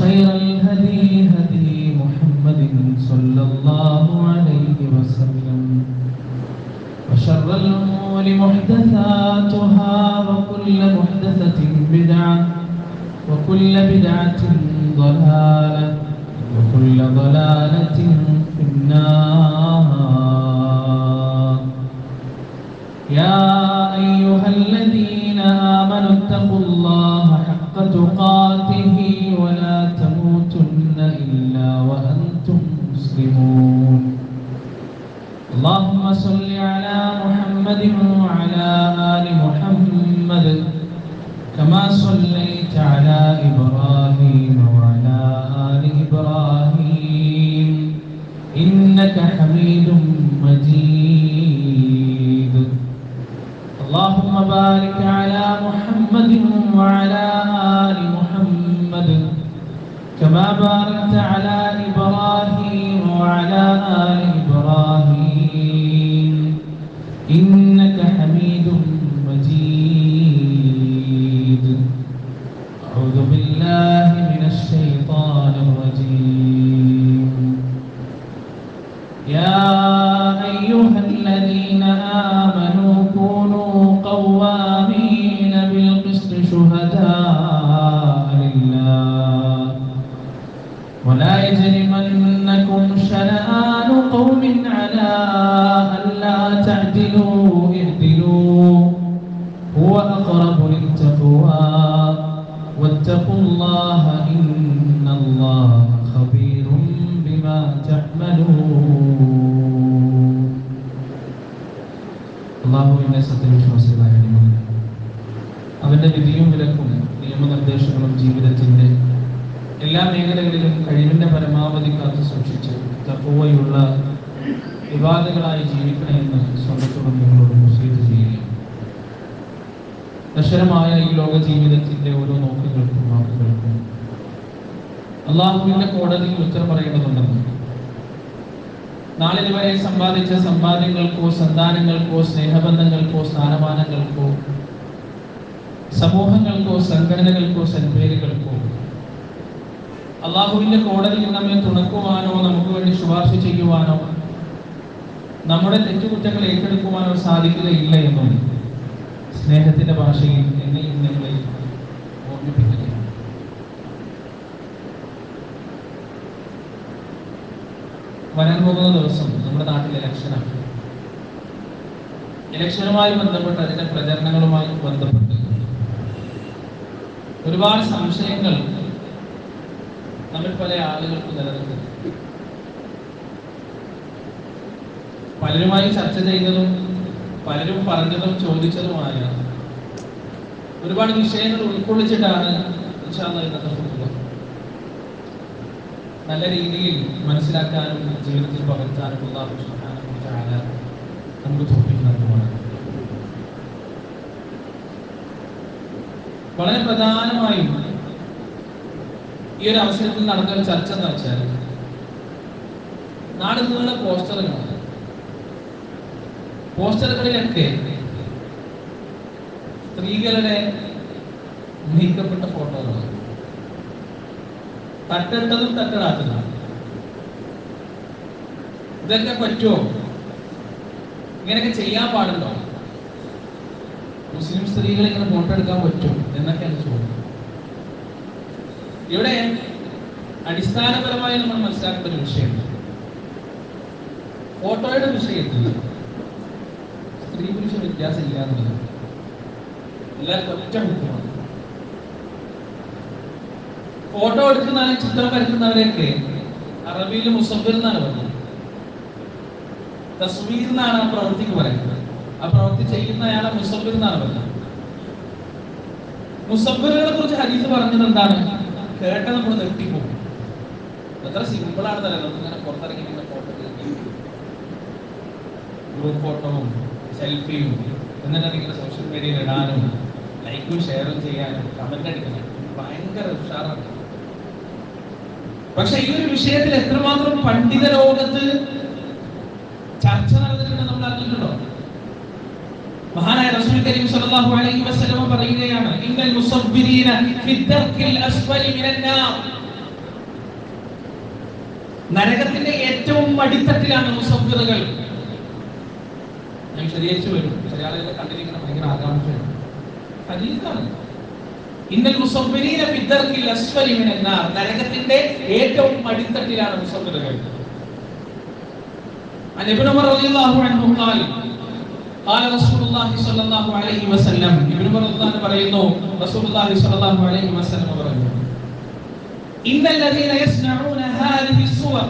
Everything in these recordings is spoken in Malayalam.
وخير الهدي هدي محمد صلى الله عليه وسلم وشر الأمور محدثاتها وكل محدثة بدعة وكل بدعة ضلالة وكل ضلالة في النار. يا أيها الذين آمنوا اتقوا الله حق تقاته ولا تموتن إلا وأنتم مسلمون. اللهم صل على محمد وعلى آل محمد كما صليت على إبراهيم وعلى آل إبراهيم إنك حميد مجيد. اللهم بارك على محمد وعلى آل محمد كما باركت على إبراهيم وعلى آل إبراهيم إنك حميد مجيد. أعوذ بالله من الشيطان الرجيم. يا أيها الذين آمنوا كونوا قوامين بالقسط شهداء لله ولا يجرمنكم شنآن قوم على ألا تعدلوا اعدلوا هو أقرب للتقوى واتقوا الله إن الله خبير بما تعملون. അള്ളാഹുവിന്റെ സത്യവിശ്വാസികളായ അവന്റെ വിധിയും വിലക്കും നിയമനിർദ്ദേശങ്ങളും ജീവിതത്തിന്റെ എല്ലാ മേഖലകളിലും കഴിവിന്റെ പരമാവധി കാത്തു സൂക്ഷിച്ച് തഖ്വയുള്ള ഇബാദകളായി ജീവിക്കണമെന്ന് സ്വന്തത്തോടും നിങ്ങളോട് വസിയത്ത് ചെയ്യുകയാണ്. നശ്വരമായ ഈ ലോക ജീവിതത്തിന്റെ ഓരോ നോക്കുകൾക്കും വാക്കുകൾക്കും അള്ളാഹുവിന്റെ കോടതിയിൽ ഉത്തരം പറയേണ്ടതുണ്ടെന്ന് നാളിതുവരെ സമ്പാദിച്ച സമ്പാദ്യങ്ങൾക്കോ സന്താനങ്ങൾക്കോ സ്നേഹബന്ധങ്ങൾക്കോ സ്ഥാനമാനങ്ങൾക്കോ സമൂഹങ്ങൾക്കോ സംഘടനകൾക്കോ സൽപ്പേരുകൾക്കോ അള്ളാഹുവിന്റെ കോടതിയിൽ നമ്മെ തുണക്കുവാനോ നമുക്ക് വേണ്ടി ശുപാർശ ചെയ്യുവാനോ നമ്മുടെ തെറ്റുകുറ്റങ്ങൾ ഏറ്റെടുക്കുവാനോ സാധിക്കുകയില്ല എന്നും സ്നേഹത്തിന്റെ ഭാഷയിൽ എന്നെയും നിങ്ങളെ ഓർമ്മിപ്പിക്കുകയാണ്. വരാൻ പോകുന്ന ദിവസം നമ്മുടെ നാട്ടിൽ ഇലക്ഷനാണ്. ഇലക്ഷനുമായി ബന്ധപ്പെട്ട് അതിന്റെ പ്രചരണങ്ങളുമായി ബന്ധപ്പെട്ട് ഒരുപാട് സംശയങ്ങൾ നമ്മൾ പല ആളുകൾക്ക് നിലനിൽക്കുന്നു. പലരുമായി ചർച്ച ചെയ്തതും പലരും പറഞ്ഞതും ചോദിച്ചതുമായ ഒരുപാട് വിഷയങ്ങൾ ഉൾക്കൊള്ളിച്ചിട്ടാണ് ഇന്നത്തെ ഫുട്ബോൾ നല്ല രീതിയിൽ മനസ്സിലാക്കാനും ജീവിതത്തിൽ പകർത്താനും അല്ലാഹു സുബ്ഹാനഹു വ തആല നമുക്ക് തൗഫീഖ് നൽകുവാണ്. വളരെ പ്രധാനമായും ഈ ഒരു അവസരത്തിൽ നടന്ന ചർച്ച എന്ന് വെച്ചാൽ നാട് നിന്നുള്ള പോസ്റ്ററുകളിലൊക്കെ സ്ത്രീകളുടെ നീക്കപ്പെട്ട ഫോട്ടോകൾ, തട്ടിട്ടതും തട്ടിടാത്തതും, ഇതൊക്കെ പറ്റുമോ? ഇങ്ങനെയൊക്കെ ചെയ്യാൻ പാടുണ്ടോ? മുസ്ലിം സ്ത്രീകൾ ഇങ്ങനെ ഫോട്ടോ എടുക്കാൻ പറ്റും എന്നൊക്കെയാണ് ചോദ്യം. ഇവിടെ അടിസ്ഥാനപരമായി നമ്മൾ മനസ്സിലാക്കേണ്ട ഒരു വിഷയമുണ്ട്. ഫോട്ടോയുടെ വിഷയത്തിൽ സ്ത്രീ പുരുഷ വ്യത്യാസം ഇല്ല എന്നുള്ളത് എല്ലാവർക്കും ഒറ്റ മുഖമാണ്. ഫോട്ടോ എടുക്കുന്നവരെ, ചിത്രം വരയ്ക്കുന്നവരെയൊക്കെ അറബിയിൽ മുസവ്വിർ എന്നാണ് പറയുന്നത്. തസ്വീർ എന്നാണ് ആ പ്രവൃത്തിക്ക് പറയുന്നത്. ആ പ്രവൃത്തി ചെയ്യുന്ന അയാളെ മുസവ്വിർ എന്നാണ് പറയുന്നത്. മുസവ്വിറുകളെ കുറിച്ച് ഹദീസ് പറഞ്ഞത് എന്താണ്? കേട്ട നമ്മൾ നെട്ടിപ്പോകും. എത്ര സിമ്പിളാണ് തരാം. നമുക്കിങ്ങനെ പുറത്തിറങ്ങി ഫോട്ടോ, ഗ്രൂപ്പ് ഫോട്ടോവും സെൽഫിയും, എന്നിട്ട് ഇങ്ങനെ സോഷ്യൽ മീഡിയയിൽ ഇടാനും ലൈക്കും ഷെയറും ചെയ്യാനും കമന്റ് അടിക്കണം, ഭയങ്കര ഉഷാറാണ്. പക്ഷെ ഈ ഒരു വിഷയത്തിൽ എത്രമാത്രം പണ്ഡിത ലോകത്ത് ചർച്ച നടന്നിട്ടുണ്ട് നമ്മൾ അറിഞ്ഞിട്ടുണ്ടോ? മഹാനായ റസൂൽ കരീം സല്ലല്ലാഹു അലൈഹി വസല്ലം പറയുകയാണ്, ഇന്നൽ മുസവ്വിരീന ഫി ദർക്കിൽ അസ്ഫലി മിനൻ നാർ. നരകത്തിന്റെ ഏറ്റവും അടിത്തട്ടിലാണ് മുസവ്വിറുകൾ. ഞാൻ ശരിയാച്ചു വരും. ചില ആളുകളെ കണ്ടിരിക്കുന്ന ഭയങ്കര ആകാംക്ഷയാണ്. ഹദീസാണ്. ഇന്നൽ മുസവ്വിരീന ഫി ദർക്കിൽ അസ്ഫലി മിനൻ നാർ. നരകത്തിന്റെ ഏറ്റവും അടിത്തട്ടിലാണ് മുസവ്വിറുകൾ. അൻ ഇബ്നു ഉമർ റളിയല്ലാഹു അൻഹു ഖാല ഖാല റസൂലുള്ളാഹി സ്വല്ലല്ലാഹു അലൈഹി വസല്ലം. ഇബ്നു ഉമർ റളിയല്ലാഹു പറയുന്നു, റസൂലുള്ളാഹി സ്വല്ലല്ലാഹു അലൈഹി വസല്ലം പറഞ്ഞു, ഇന്നല്ലദീന യസ്നഊന ഹാദിഹി സുവർ.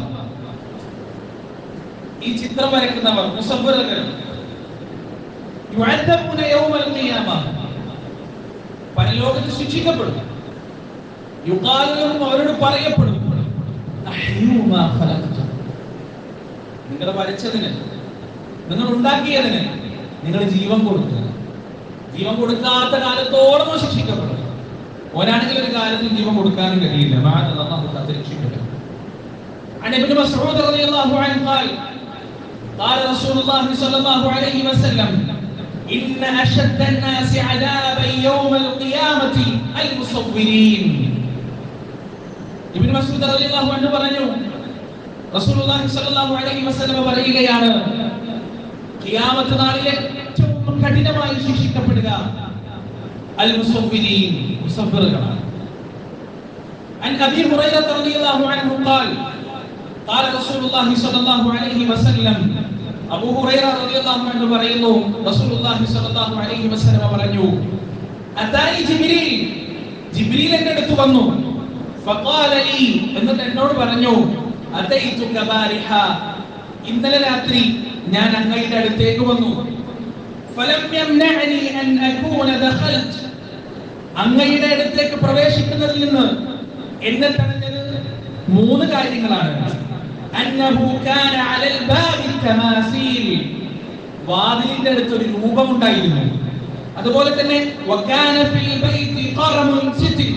ഈ ചിത്രം വരയ്ക്കുന്നവർ മുസവ്വിറുകൾ യുഅദ്ദബൂന യൗമൽ ഖിയാമ, പരലോകത്ത് ശിക്ഷിക്കപ്പെടും. യുഖാലു ലഹും, അവരോട് പറയപ്പെടും, അഹ്യൂ മാ ഖലഖ്തു, നിങ്ങൾ വരച്ചതിന്, നിങ്ങൾ ഉണ്ടാക്കിയതിന് നിങ്ങൾ ജീവൻ കൊടുക്കുക. ജീവൻ കൊടുക്കാത്ത കാലത്തോളം ശിക്ഷിക്കപ്പെടും. ഓനാണെങ്കിൽ ഒരു കാലത്തും ജീവൻ കൊടുക്കാനും കഴിയില്ല. അല്ലാഹു കാത്തിരക്ഷിക്കട്ടെ. عن ابن مسعود رضي الله عنه قال قال رسول الله صلى الله عليه وسلم إن أشد الناس عذابا يوم القيامة المصورين. ابن مسعود رضي الله عنه പറഞ്ഞു, റസൂലുള്ളാഹി സ്വല്ലല്ലാഹു അലൈഹി വസല്ലം പറയുകയാണ്, ഖിയാമത്ത് നാളിൽ ഏറ്റവും കഠിനമായി ശിക്ഷിക്കപ്പെടുക അൽ മുസവ്വിരീൻ, മുസവ്വിറുകളാണ്. عن أبي هريرة رضي الله عنه قال قال رسول الله صلى الله عليه وسلم. അബൂ ഹുറൈറ റളിയല്ലാഹു അൻഹു പറയുന്നു, റസൂലുള്ളാഹി സ്വല്ലല്ലാഹു അലൈഹി വസല്ലം പറഞ്ഞു, അതാനി ജിബ്രീൽ, ജിബ്രീൽ എൻ്റെ അടുത്ത് വന്നു, ഫഖാല ലി, എന്നിട്ട് എന്നോട് പറഞ്ഞു, അതൈതുക ബാരിഹ, ഇന്നലെ രാത്രി ഞാൻ അങ്ങയുടെ അടുത്തേക്ക് വന്നു, ഫലം യംനഅനി അൻ അകൂന ദഖൽത്, അങ്ങയുടെ അടുത്തേക്ക് പ്രവേശിക്കുന്നതിൽ നിന്ന് എന്നെ തടഞ്ഞത് മൂന്ന് കാര്യങ്ങളാണ്. അന്നഹു കാന അലൽ ബാബി തമാസീൽ, വാതിലിന്റെ അടുത്ത് ഒരു രൂപമുണ്ടായിരുന്നു. അതുപോലെ തന്നെ വകാന ഫിൽ ബൈതി ഖറമുൻ സിറ്റിൽ,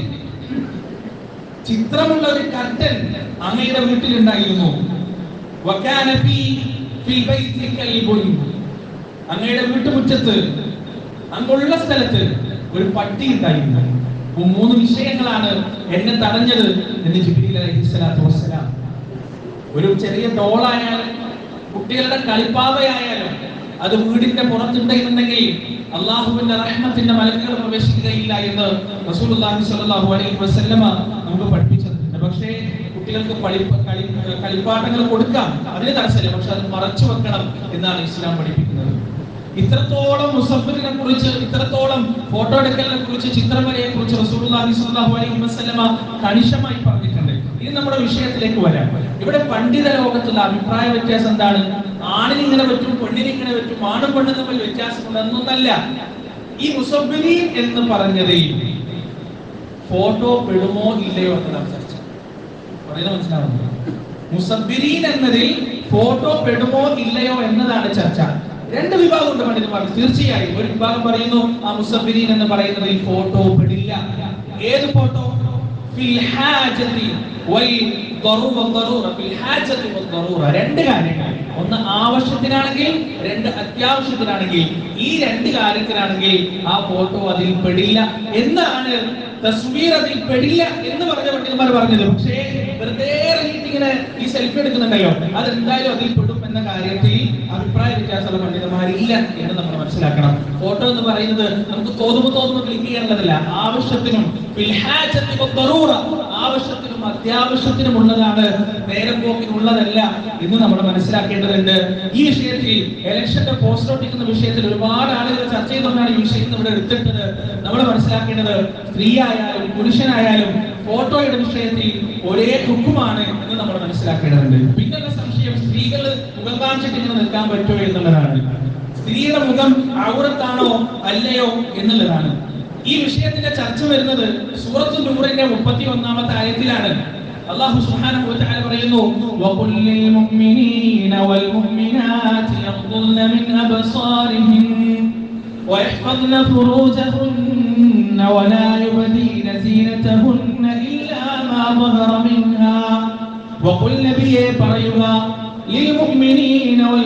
ചിത്രമുള്ള ഒരു കർട്ടൻ അങ്ങയുടെ വീട്ടിൽ ഉണ്ടായിരുന്നു. വകാന ഫിൽ ബൈതി കൽബുൻ, അങ്ങയുടെ വീട്ടുമുറ്റത്ത് അങ്ങുള്ള സ്ഥലത്ത് ഒരു പട്ടി ഉണ്ടായിരുന്നു. മൂന്ന് വിഷയങ്ങളാണ് എന്നെ തടഞ്ഞത് എന്ന് ജിബ്രീൽ അലൈഹിസ്സലാത്തു വസ്സലാം. ഒരു ചെറിയ ഡോളായാലും കുട്ടികളുടെ കളിപ്പാവയായാലും അത് വീടിന്റെ പുറത്തുണ്ടെന്നുണ്ടെങ്കിൽ അള്ളാഹുവിന്റെ റഹ്മത്തിന്റെ മലക്കുകൾ പ്രവേശിക്കുകയില്ല എന്ന് റസൂലുള്ളാഹി സ്വല്ലല്ലാഹു അലൈഹി വസല്ലമ നമുക്ക് പഠിപ്പിച്ചിട്ടുണ്ട്. പക്ഷേ കുട്ടികൾക്ക് കളിപ്പാട്ടങ്ങൾ കൊടുക്കാം, അതിന് തടസ്സമില്ല, പക്ഷെ അത് മറച്ചു വെക്കണം എന്നാണ് ഇസ്ലാം പഠിപ്പിക്കുന്നത്. ഇത്രത്തോളം മുസവ്വിറിനെ കുറിച്ച്, ഇത്രത്തോളം ഫോട്ടോ എടുക്കലിനെ കുറിച്ച്, ചിത്രവരയെ കുറിച്ച് റസൂലുള്ളാഹി സ്വല്ലല്ലാഹു അലൈഹി വസല്ലമ കണിശമായി പറഞ്ഞിട്ടുണ്ട്. ഇനി നമ്മുടെ വിഷയത്തിലേക്ക് വരാം. ഇവിടെ പണ്ഡിത ലോകത്തുള്ള അഭിപ്രായ വ്യത്യാസം എന്താണ്? ആണിന് ഇങ്ങനെ പറ്റും, പെണ്ണിന് ഇങ്ങനെ പറ്റും, ആണും പെണ്ണും തമ്മിൽ വ്യത്യാസമുണ്ടെന്നൊന്നല്ല. ഈ മുസവ്വിരീൻ എന്ന് പറഞ്ഞത് ഫോട്ടോ പെടുമോ ഇല്ലയോ എന്നതാണ് ചർച്ച. പറയുന്നത് മനസ്സിലാവുന്നു? മുസവ്വിരീൻ എന്നതിൽ ഫോട്ടോ പെടുമോ ഇല്ലയോ എന്നതാണ് ചർച്ച. രണ്ട് വിഭാഗമുണ്ട് പണ്ഡിതന്മാർ. തീർച്ചയായും ഒരു വിഭാഗം പറയുന്നു ആ മുസവ്വിരീൻ എന്ന് പറയുന്നതിൽ ഫോട്ടോ പെടില്ല. ഏത് ഫോട്ടോ? ഫിൽ ഹാജതി വൽ ദറൂറ, ഫിൽ ഹാജതി വൽ ദറൂറ, രണ്ട് കാര്യങ്ങൾ. ഒന്ന് ആവശ്യത്തിനാണെങ്കിൽ, രണ്ട് അത്യാവശ്യത്തിനാണെങ്കിൽ. ഈ രണ്ട് കാര്യത്തിനാണെങ്കിൽ ആ ഫോട്ടോ അതിൽ പെടില്ല എന്നാണ്, തസ്വീർ അതിൽ പെടില്ല എന്ന് പറഞ്ഞ പണ്ഡിതന്മാർ പറഞ്ഞത്. പക്ഷേ വെറുതെ ഇങ്ങനെ ഈ സെൽഫി എടുക്കുന്നുണ്ടല്ലോ, അതെന്തായാലും അതിൽ പെടും എന്ന കാര്യത്തിൽ അഭിപ്രായ വ്യത്യാസമുള്ള പണ്ഡിതന്മാരില്ല എന്ന് നമ്മൾ മനസ്സിലാക്കണം. ഫോട്ടോ എന്ന് പറയുന്നത് നമുക്ക് തോന്നുമ്പോൾ ക്ലിക്ക് ചെയ്യാനുള്ളതല്ല. ആവശ്യത്തിനും ആവശ്യത്തിനും അത്യാവശ്യത്തിനും ഉള്ളതാണ്, നേരം പോക്കിനുള്ളതല്ല എന്ന് നമ്മൾ മനസ്സിലാക്കേണ്ടതുണ്ട്. ഈ വിഷയത്തിൽ ഇലക്ഷന്റെ പോസ്റ്റർ ഒട്ടിക്കുന്ന വിഷയത്തിൽ ഒരുപാട് ആളുകൾ ചർച്ച ചെയ്തുകൊണ്ടാണ് ഈ വിഷയം ഇവിടെ എടുത്തിട്ടത്. നമ്മൾ മനസ്സിലാക്കേണ്ടത് സ്ത്രീ ആയാലും പുരുഷനായാലും ഫോട്ടോയുടെ വിഷയത്തിൽ ഒരേ ഹുക്കുമാണ് എന്ന് നമ്മൾ മനസ്സിലാക്കേണ്ടതുണ്ട്. പിന്നുള്ള സംശയം സ്ത്രീകൾ മുഖം കാണിച്ചിട്ട് ഇങ്ങനെ നിൽക്കാൻ പറ്റുമോ എന്നുള്ളതാണ്. സ്ത്രീയുടെ മുഖം ഔറത്താണോ അല്ലയോ എന്നുള്ളതാണ്. ഈ വിഷയത്തിന്റെ ചർച്ച വരുന്നത് സൂറത്തു നൂറിന്റെ 31-ാമത്തെ ആയത്തിലാണ്. അല്ലാഹു സുബ്ഹാനഹു വ തആല പറയുന്നു, വഖുൽ ലിൽ മുഅ്മിനീന വൽ മുഅ്മിനാതി യഗ്ദുന്ന മിൻ അബ്സാരിഹിം വയഹ്ഫദ്ന ഫുറൂജഹുന്ന വലാ യുബ്ദീന സീനതഹുന്ന ഇല്ലാ മാ ളഹറ മിൻഹാ. വഖുൽ നബിയേ പറയുക, ലിൽ മുഅ്മിനീന വൽ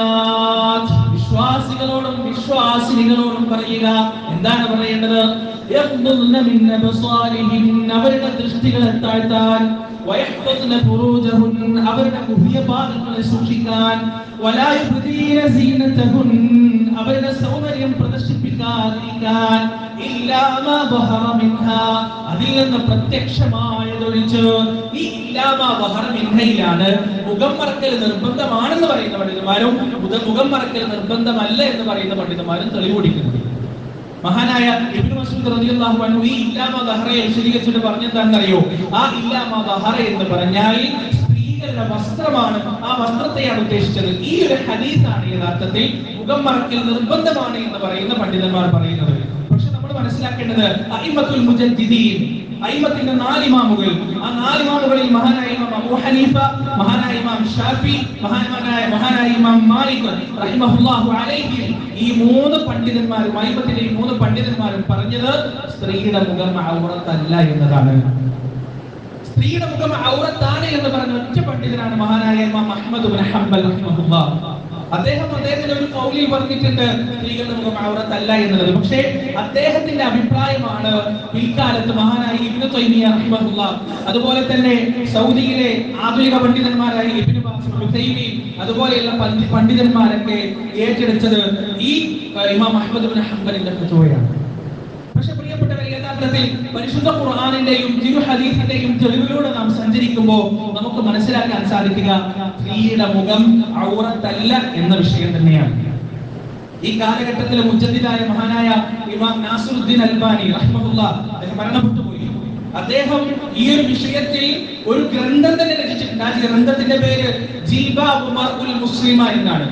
മുഅ്മിനാത്, വിശ്വാസികളോടും വിശ്വാസിനികളോടും പറയുക. എന്താണ് പറയേണ്ടത്? യഗ്ദുദ്ന മിൻ അബ്സാരിഹിൻ അവരുടെ ദൃഷ്ടികളെ താഴ്ത്താൻ വയഹ്ഫദ്ന ഫുറൂജഹുൻ അവരുടെ മുഖ്യഭാഗങ്ങളെ സൂക്ഷിക്കാൻ വലാ യുബ്ദീന സീനതഹുൻ അവരുടെ സൗന്ദര്യം പ്രദർശിപ്പിക്കാതിരിക്കാൻ ഇല്ലാ മാ ബഹറ മിൻഹാ അതിൽ നിന്ന് പ്രത്യക്ഷമായതൊഴിച്ച്. ഈ ഇല്ലാ മാ ബഹറ മിൻഹയിലാണ് മുഖം മറക്കൽ നിർബന്ധമാണെന്ന് പറയുന്ന പണ്ഡിതന്മാരും മുഖം മറക്കൽ നിർബന്ധമല്ല എന്ന് പറയുന്ന പണ്ഡിതന്മാരും തെളിവുപിടിക്കുന്നത്. മഹാനായ ഇബ്നു മസ്ഊദ് റളിയല്ലാഹു അൻഹു ഈ ഇല്ലാ മാ ബഹറയെ വിശദീകരിച്ചിട്ട് പറഞ്ഞെന്താണെന്നറിയോ? ആ ഇല്ലാ മാ ബഹറ എന്ന് പറഞ്ഞാൽ സ്ത്രീകളുടെ വസ്ത്രമാണ്, ആ വസ്ത്രത്തെയാണ് ഉദ്ദേശിച്ചത്. ഈ ഒരു ഹദീസാണ് യഥാർത്ഥത്തിൽ മുഖം മറക്കൽ നിർബന്ധമാണ് എന്ന് പറയുന്ന പണ്ഡിതന്മാർ പറയുന്നത്. പക്ഷെ നമ്മൾ മനസ്സിലാക്കേണ്ടത് അഇമ്മത്തുൽ മുജദ്ദിദീൻ, അയിമത്തിന്റെ 4 ഇമാമുകൾ, ആ 4 ഇമാമുകളിൽ മഹാനായ ഇമാം അബൂ ഹനീഫ, മഹാനായ ഇമാം ഷാഫി, മഹാനായ ഇമാം മാലിക് റഹിമഹുല്ലാഹു അലൈഹി, ഈ 3 പണ്ഡിതന്മാരും അയിമത്തിന്റെ ഈ 3 പണ്ഡിതന്മാരും പറഞ്ഞത് സ്ത്രീയുടെ മുഖം ഔറത്തല്ല എന്നതാണ്. സ്ത്രീയുടെ മുഖം ഔറത്താണ് എന്ന് പറഞ്ഞ ഒറ്റ പണ്ഡിതനാണ് മഹാനായ ഇമാം അഹ്മദ് ഇബ്നു ഹംബൽ റഹിമഹുല്ലാഹ്. അദ്ദേഹത്തിന്റെ ഒരു ഖൗലിൽ പറഞ്ഞിട്ടുണ്ട് സ്ത്രീകളുടെ മുഖം ഔറത്തല്ല എന്നുള്ളത്. പക്ഷേ അദ്ദേഹത്തിന്റെ അഭിപ്രായമാണ് പിൽക്കാലത്ത് മഹാനായ ഇബ്നു തൈമിയ റഹിമഹുല്ലാഹ്, അതുപോലെ തന്നെ സൗദിയിലെ ആധുനിക പണ്ഡിതന്മാരായ ഇബ്നു ബാസ്, ഉസൈമീൻ, അതുപോലെയുള്ള പണ്ഡിതന്മാരൊക്കെ ഏറ്റെടുത്തത് ഈ ഇമാം അഹ്മദ് ഇബ്നു ഹംബലിന്റെ ഫത്വയാണ്. പക്ഷേ പ്രിയപ്പെട്ടവരെ, യഥാർത്ഥത്തിൽ പരിശുദ്ധ ഖുർആനിന്റെയും തിരു ഹദീസിന്റെയും തെളിവിലൂടെ നാം സഞ്ചരിക്കുമ്പോൾ നമുക്ക് മനസ്സിലാക്കാൻ സാധിക്കുക സ്ത്രീയുടെ മുഖം ഔറത്തല്ല എന്ന വിഷയം തന്നെയാണ്. ഈ കാലഘട്ടത്തിലെ മുജദ്ദിദായ മഹാനായ ഇമാം നാസിറുദ്ദീൻ അൽബാനി റഹിമഹുല്ലാഹ് അദ്ദേഹം മരണപ്പെട്ടു പോയി. അദ്ദേഹം ഈ ഒരു വിഷയത്തിൽ ഒരു ഗ്രന്ഥം തന്നെ രചിച്ചിട്ടുണ്ട്. ആ ഗ്രന്ഥത്തിന്റെ പേര് ജിൽബാബ് മർഉൽ മുസ്ലിമ എന്നാണ്.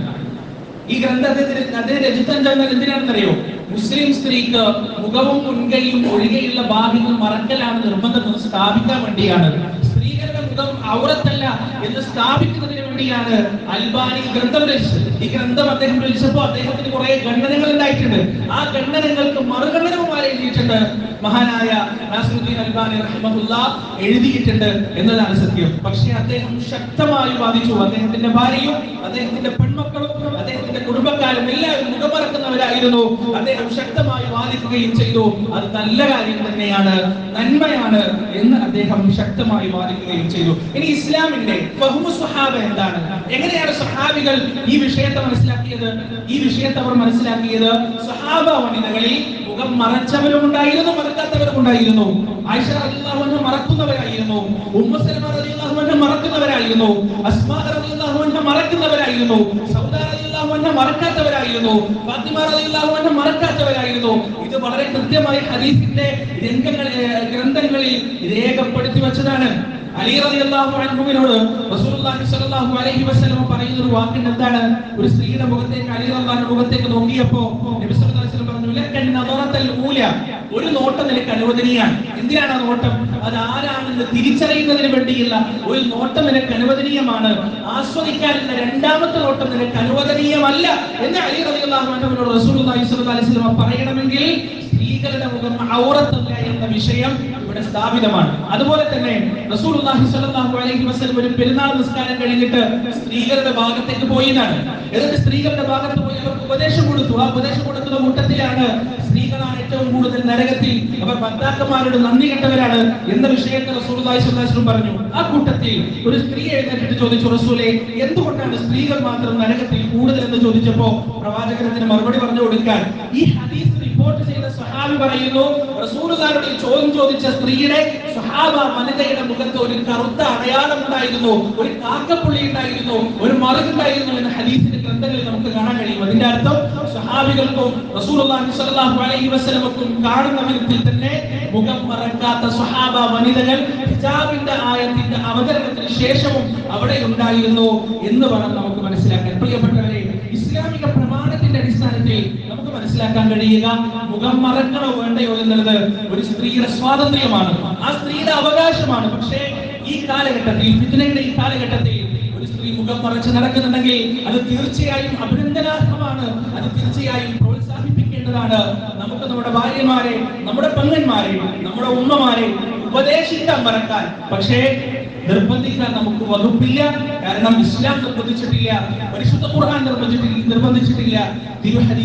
ഈ ഗ്രന്ഥത്തിൽ അദ്ദേഹം രചിച്ചത് എന്തിനാണെന്നറിയോ? മുസ്ലിം സ്ത്രീക്ക് മുഖവും മുൻകൈയും ഒഴികെയുള്ള ഭാഗങ്ങൾ മറക്കലാണ് നിർബന്ധം സ്ഥാപിക്കാൻ വേണ്ടിയാണ്. സ്ത്രീകളുടെ മുഖം ഔറത്തല്ല എന്ന് സ്ഥാപിക്കുന്നതിന് വേണ്ടിയാണ് അൽബാനി ഗ്രന്ഥം രചിച്ചത്. ഈ ഗ്രന്ഥം അദ്ദേഹം രചിച്ചപ്പോൾ അദ്ദേഹത്തിന് കുറെ ഖണ്ഡനങ്ങൾ ഉണ്ടായിട്ടുണ്ട്. ആ ഖണ്ഡനങ്ങൾക്ക് മറുഖണ്ഡനവുമായി എഴുതിയിട്ടുണ്ട് മഹാനായ നാസിറുദ്ദീൻ അൽബാനി റഹിമഹുല്ലാഹ് എഴുതിയിട്ടുണ്ട് എന്നതാണ് സത്യം. പക്ഷേ അദ്ദേഹം ശക്തമായി വാദിച്ചു. അദ്ദേഹത്തിന്റെ ഭാര്യയും അദ്ദേഹത്തിന്റെ പെൺമക്കളും അദ്ദേഹത്തിന്റെ കുടുംബക്കാരും എല്ലാവരും മുഖമറക്കുന്നവരായിരുന്നു. അദ്ദേഹം ശക്തമായി വാദിക്കുകയും ചെയ്തു. അത് നല്ല കാര്യം തന്നെയാണ്, നന്മയാണ് എന്ന് അദ്ദേഹം ശക്തമായി വാദിക്കുകയും ചെയ്തു. ഇനി ഇസ്ലാമിന്റെ ഫഹ്മു സ്വഹാബ എന്താണ്? എങ്ങനെയാണ് സ്വഹാബികൾ ഈ വിഷയത്തെ മനസ്സിലാക്കിയത്? ഈ വിഷയത്തെ അവർ മനസ്സിലാക്കിയത് സ്വഹാബ വനിതകളിൽ മുഖം മറച്ചവരും ഉണ്ടായിരുന്നു, മറക്കാത്തവരും ഉണ്ടായിരുന്നു. ആയിഷ റളിയല്ലാഹു അൻഹ മറക്കുന്നവരായിരുന്നു, ഉമ്മു സലമ റളിയല്ലാഹു അൻഹ മറക്കുന്നവരായിരുന്നു, അസ്മാ റളിയല്ലാഹു അൻഹ മറക്കുന്നവരായിരുന്നു, സൗദ റളിയല്ലാഹു അൻഹ മറക്കാത്തവരായിരുന്നു, ഫാത്തിമ റളിയല്ലാഹു അൻഹ മറക്കാത്തവരായിരുന്നു. ഇത് വളരെ കൃത്യമായി ഹദീസിന്റെ ഗ്രന്ഥങ്ങളിൽ രേഖപ്പെടുത്തി വെച്ചതാണ്. അലി റളിയല്ലാഹു അൻഹുവിനോട് റസൂലുള്ളാഹി സ്വല്ലല്ലാഹു അലൈഹി വസല്ലം പറയുന്ന ഒരു വാക്കിന്റെ എന്താണ്? ഒരു സ്ത്രീയുടെ മുഖത്തേക്ക് അലി റളിയല്ലാഹു അൻഹു മുഖത്തേക്ക് നോക്കിയപ്പോൾ നബി സല്ലല്ലാഹു അലൈഹി വസല്ലം പറഞ്ഞു, ലക്കൻ നദറത്തുൽ ഊല, ഒരു നോട്ടം നിനക്ക് അനുവദനീയമാണ്. എന്തിനാണ് ആ നോട്ടം? അത് ആരാണെന്ന് തിരിച്ചറിയുന്നതിന് വേണ്ടിയുള്ള ഒരു നോട്ടം നിനക്ക് അനുവദനീയമാണ്. ആസ്വദിക്കാനുള്ള രണ്ടാമത്തെ നോട്ടം നിനക്ക് അനുവദനീയമല്ല എന്ന് അലി റളിയല്ലാഹു അൻഹുവിനോട് റസൂലുള്ളാഹി സ്വല്ലല്ലാഹു അലൈഹി വസല്ലം പറയണമെങ്കിൽ സ്ത്രീകളുടെ മുഖം ഔറത്തല്ല എന്ന വിഷയം ഇവിടെ സ്ഥാപിതമാണ്. അതുപോലെ തന്നെ റസൂലുള്ളാഹി സ്വല്ലല്ലാഹു അലൈഹി വസല്ലം ഒരു പെരുന്നാൾ നിസ്കാരം കഴിഞ്ഞിട്ട് സ്ത്രീകളുടെ ഭാഗത്തേക്ക് പോയിന്നാണ്. എന്നിട്ട് സ്ത്രീകളുടെ ഭാഗത്ത് പോയി അവർക്ക് ഉപദേശം കൊടുത്തു. ആ ഉപദേശം കൊടുക്കുന്ന കൂട്ടത്തിലാണ് സ്ത്രീകളാണ് ഏറ്റവും കൂടുതൽ നരകത്തിൽ, അവർ ഭർത്താക്കന്മാരോട് നന്ദി കെട്ടവരാണ് എന്ന വിഷയത്തെ റസൂലുള്ളാഹി സ്വല്ലല്ലാഹു അലൈഹി വസല്ലം പറഞ്ഞു. ആ കൂട്ടത്തിൽ ഒരു സ്ത്രീ എഴുന്നേറ്റിട്ട് ചോദിച്ചു, റസൂലേ, എന്തുകൊണ്ടാണ് സ്ത്രീകൾ മാത്രം നരകത്തിൽ കൂടുതൽ എന്ന് ചോദിച്ചപ്പോൾ പ്രവാചകന് മറുപടി പറഞ്ഞു കൊടുക്കാൻ ഈ ഹദീസ് റിപ്പോർട്ട് ചെയ്ത സ്വഹാബി പറയുന്നു, റസൂലുള്ളാഹിയോട് ചോദ്യം ചോദിച്ച സ്ത്രീയുടെ സ്വഹാബ വനിതയുടെ മുഖത്ത് ഒരു കറുത്ത അടയാളം ഉണ്ടായിരുന്നു, ഒരു കാക്കപ്പുള്ളി ഉണ്ടായിരുന്നു, ഒരു മറുകുണ്ടായിരുന്നു എന്ന ഹദീസിന്റെ ഗ്രന്ഥങ്ങളിൽ നമുക്ക് കാണാൻ കഴിയും. അതിന്റെ അർത്ഥം സ്വഹാബികൾക്കും റസൂലുള്ളാഹി സ്വല്ലല്ലാഹു അലൈഹി വസല്ലമക്കും കാണുന്ന വിധത്തിൽ തന്നെ മുഖം മറക്കാത്ത സ്വഹാബ വനിതകൾ ഹിജാബിന്റെ ആയത്തിന്റെ അവതരണത്തിന് ശേഷവും അവിടെ ഉണ്ടായിരുന്നു എന്ന് വേണം നമുക്ക് മനസ്സിലാക്കാൻ. പ്രിയപ്പെട്ടവരെ, ഇസ്ലാമിക പ്രമാണത്തിന്റെ അടിസ്ഥാനത്തിൽ നമുക്ക് മനസ്സിലാക്കാൻ കഴിയുക മുഖം മറക്കണോ വേണ്ടയോ എന്നുള്ളത് ഒരു സ്ത്രീയുടെ സ്വാതന്ത്ര്യമാണ്, ആ സ്ത്രീയുടെ അവകാശമാണ്. പക്ഷേ ഈ കാലഘട്ടത്തിൽ, ഫിത്നയുടെ ഈ കാലഘട്ടത്തിൽ ഒരു സ്ത്രീ മുഖം മറച്ച് നടക്കുന്നുണ്ടെങ്കിൽ അത് തീർച്ചയായും അഭിനന്ദനാർഹമാണ്, അത് തീർച്ചയായും പ്രോത്സാഹിപ്പിക്കേണ്ടതാണ്. നമുക്ക് നമ്മുടെ ഭാര്യമാരെ, നമ്മുടെ പെങ്ങന്മാരെ, നമ്മുടെ ഉമ്മമാരെ ഉപദേശിക്കാൻ മറക്കാൻ, പക്ഷേ നിർബന്ധിക്കാൻ നമുക്ക് വകുപ്പില്ല. കാരണം ഇസ്ലാം നിർബന്ധിച്ചിട്ടില്ല, പരിശുദ്ധ ഖുർആൻ നിർബന്ധിച്ചിട്ടില്ല, തിരു ഹദീസ് നിർബന്ധിച്ചിട്ടില്ല.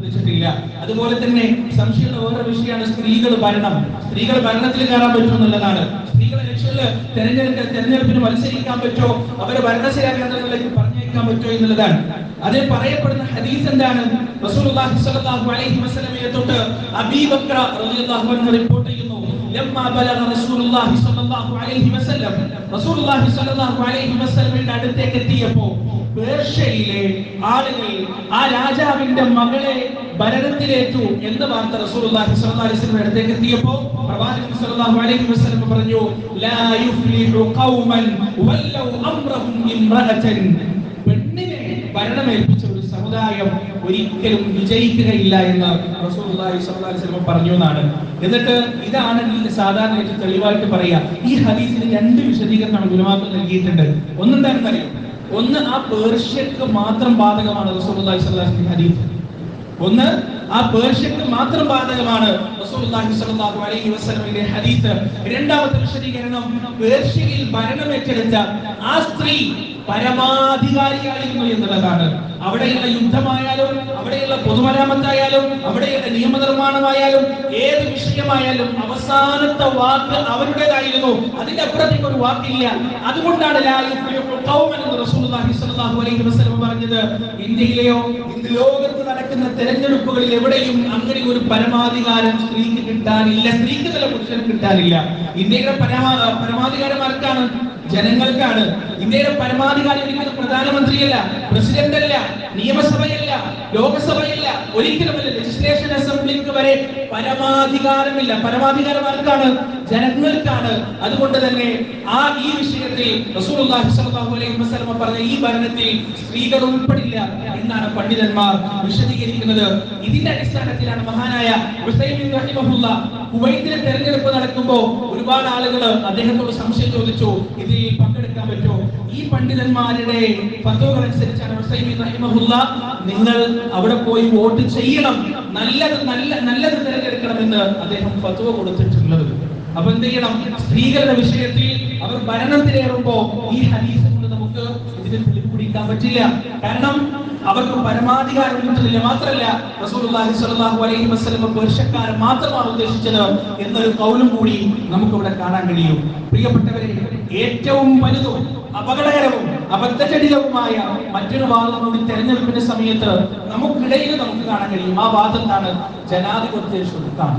പഠിപ്പിച്ചിട്ടില്ല. അതുപോലെ തന്നെ സംശയമുള്ള വേറെ വിഷയമാണ് സ്ത്രീകൾ ഭരണത്തിൽ കയറാൻ പറ്റുമെന്നുള്ളതാണ്. സ്ത്രീകളെ ലക്ഷ്യമില് തെരഞ്ഞെടുപ്പിന് മത്സരിക്കാൻ പറ്റോ, അവരെ ഭരണസിരാ കേന്ദ്രങ്ങളിലേക്ക് പറഞ്ഞയക്കാൻ പറ്റോ എന്നുള്ളതാണ്. അതിൽ പറയപ്പെടുന്ന ഹദീസ് എന്താണ്? റസൂലുള്ളാഹി സ്വല്ലല്ലാഹു അലൈഹി വസല്ലമയെ തൊട്ട് അബീ ബക്കർ റളിയല്ലാഹു അൻഹു റിപ്പോർട്ട് ചെയ്യുന്നു, ലമ്മാ ബലഗ റസൂലുള്ളാഹി സ്വല്ലല്ലാഹു അലൈഹി വസല്ലം, റസൂലുള്ളാഹി സ്വല്ലല്ലാഹു അലൈഹി വസല്ലമയുടെ അടുത്തേക്ക് എത്തിയപ്പോൾ പേർഷ്യയിലെ ആളുകൾ ആ രാജാവിന്റെ മകളെ ഭരണത്തിലേറ്റു എന്ന വാർത്ത റസൂലുള്ളാഹി സ്വല്ലല്ലാഹു അലൈഹി വസല്ലമയുടെ അടുത്തേക്ക് എത്തിയപ്പോൾ പ്രവാചകൻ സ്വല്ലല്ലാഹു അലൈഹി വസല്ലം പറഞ്ഞു, ലാ യുഫ്ലിഹു ഖൗമൻ വല്ലൗ അംറഹും ഇംറഅതൻ, പെണ്ണിനെ ഭരണമേൽപ്പിച്ച ഒരു സമുദായം ഒരിക്കലും വിജയിക്കുകയില്ല എന്ന് റസൂലുള്ളാഹി സ്വല്ലല്ലാഹു അലൈഹി വസല്ലം പറഞ്ഞു എന്നാണ്. എന്നിട്ട് ഇതാണ് സാധാരണ തെളിവായിട്ട് പറയാ. ഈ ഹദീസിന് രണ്ട് വിശദീകരണങ്ങൾ ഉലമാക്കൾ നൽകിയിട്ടുണ്ട്. ഒന്നെന്താണെന്ന് അറിയാം, ഒന്ന് ആ പേർഷ്യക്ക് മാത്രം ബാധകമാണ് റസൂലുള്ളാഹി സ്വല്ലല്ലാഹു അലൈഹി വസല്ലം ഹദീസ്. ഒന്ന് ആ പേർഷ്യക്ക് മാത്രം ബാധകമാണ് റസൂലുള്ളാഹി സ്വല്ലല്ലാഹു അലൈഹി വസല്ലമയുടെ ഹദീസ്. രണ്ടാമത്തെ വിശദീകരണം, പേർഷ്യയിൽ ഭരണമേറ്റെടുത്ത ആ സ്ത്രീ പരമാധികാരിയായിരുന്നു എന്നുള്ളതാണ്. അവിടെയുള്ള യുദ്ധമായാലും, അവിടെയുള്ള പൊതുമരാമത്തായാലും, അവിടെയുള്ള നിയമനിർമ്മാണമായാലും, ഏത് വിഷയമായാലും അവസാനത്തെ വാക്ക് അവരുടേതായിരുന്നു. അതിന്റെ അപ്പുറത്തേക്ക് ഒരു വാക്കില്ല. അതുകൊണ്ടാണ് റസൂലുള്ളാഹി സ്വല്ലല്ലാഹു അലൈഹി വസല്ലം പറഞ്ഞത്, ഇന്ത്യയിലെയോ ഇന്ന് ലോകത്ത് നടക്കുന്ന തെരഞ്ഞെടുപ്പുകളിൽ എവിടെയും അങ്ങനെ ഒരു പരമാധികാരം സ്ത്രീക്ക് കിട്ടാനില്ല, സ്ത്രീക്ക് തന്നെ പുരുഷന് കിട്ടാനില്ല. ഇന്ത്യയുടെ പരമാധികാരം ആർക്കാണ്? ജനങ്ങൾക്കാണ്. ഇന്ത്യയുടെ പരമാധികാരി ഒരിക്കലും പ്രധാനമന്ത്രിയല്ല, പ്രസിഡന്റ് അല്ല, നിയമസഭയല്ല, ലോകസഭയല്ല, ഒരിക്കലുമല്ല. ലെജിസ്ലേഷൻ അസംബ്ലിക്ക് വരെ പരമാധികാരമില്ല. പരമാധികാരം ആർക്കാണ്? ജനങ്ങൾക്കാണ്. അതുകൊണ്ട് തന്നെ ഈ വിഷയത്തിൽ റസൂലുള്ളാഹി സ്വല്ലല്ലാഹു അലൈഹി വസല്ലം പറഞ്ഞ ഈ ഭരണത്തിൽ സ്ത്രീകൾ ഉൾപ്പെടില്ല എന്നാണ് പണ്ഡിതന്മാർ വിശദീകരിക്കുന്നത്. ഇതിന്റെ അടിസ്ഥാനത്തിലാണ് മഹാനായ ഉസൈമീൻ റഹിമഹുല്ലാഹ് കുവൈത്തിലെ തെരഞ്ഞെടുപ്പ് നടക്കുമ്പോൾ ഒരുപാട് ആളുകൾ അദ്ദേഹത്തോട് സംശയം ചോദിച്ചു, ഇതിൽ പങ്കെടുക്കാൻ പറ്റുമോ? ഈ പണ്ഡിതന്മാരുടെ ഫത്വകൾ അനുസരിച്ചാണ് ഉസൈമീൻ റഹിമഹുല്ലാഹ് നിങ്ങൾ അവിടെ പോയി വോട്ട് ചെയ്യണം, നല്ലത് തിരഞ്ഞെടുക്കണമെന്ന് അദ്ദേഹം ഫത്വ കൊടുത്തിട്ടുള്ളത്. അപ്പൊ എന്ത് ചെയ്യണം? സ്ത്രീകളുടെ വിഷയത്തിൽ അവർ ഭരണത്തിലേറുമ്പോ ഈ ഹദീസ് കൊണ്ട് നമുക്ക് ഇതിന് തെളിവ് പിടിക്കാൻ പറ്റില്ല. കാരണം അവർക്ക് പരമാധികാരം കിട്ടുന്നില്ല. മാത്രമല്ല റസൂലുള്ളാഹി സ്വല്ലല്ലാഹു അലൈഹി വസല്ലം പേർഷ്യക്കാരെ മാത്രമാണ് ഉദ്ദേശിച്ചത് എന്നൊരു കൗലും കൂടി നമുക്കിവിടെ കാണാൻ കഴിയും. പ്രിയപ്പെട്ടവരെ, ഏറ്റവും വലുതും അപകടകരവും അബദ്ധജടിലവുമായ മറ്റൊരു വാദം കൂടി തെരഞ്ഞെടുപ്പിന്റെ സമയത്ത് നമുക്കിടയിൽ നമുക്ക് കാണാൻ കഴിയും. ആ വാദം എന്താണ്? ജനാധിപത്യ ശുദ്ധാണ്.